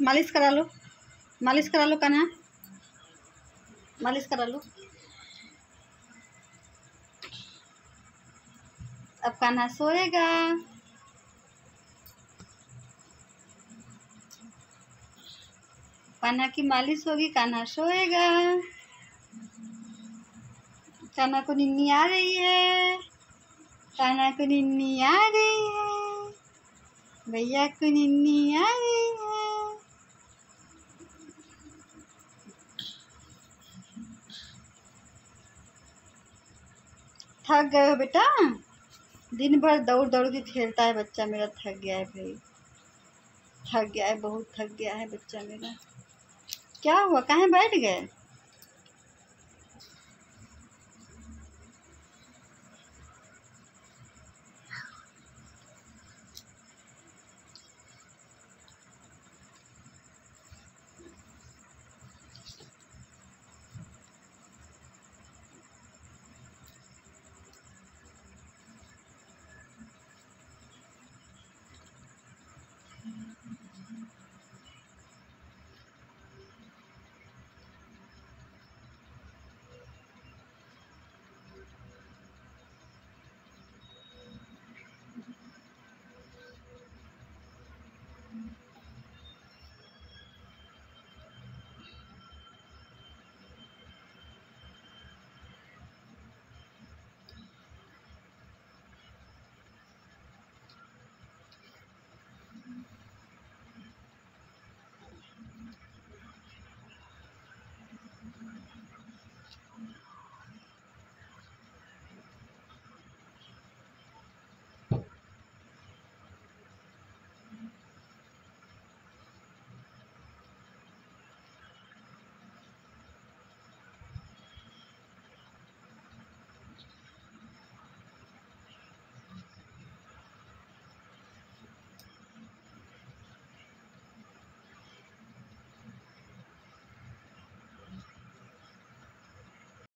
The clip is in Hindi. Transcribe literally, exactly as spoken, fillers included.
मालिश करा लो, मालिश करा लो कान्हा, मालिश करा लो। अब कान्हा सोएगा। कान्हा की मालिश होगी, कान्हा सोएगा। कान्हा को निन्नी आ रही है, कान्हा को निन्नी आ रही है, भैया को निन्नी आ रही है। थक गए हो बेटा? दिन भर दौड़ दौड़ के खेलता है बच्चा मेरा, थक गया है भाई, थक गया है, बहुत थक गया है बच्चा मेरा। क्या हुआ, कहाँ बैठ गए?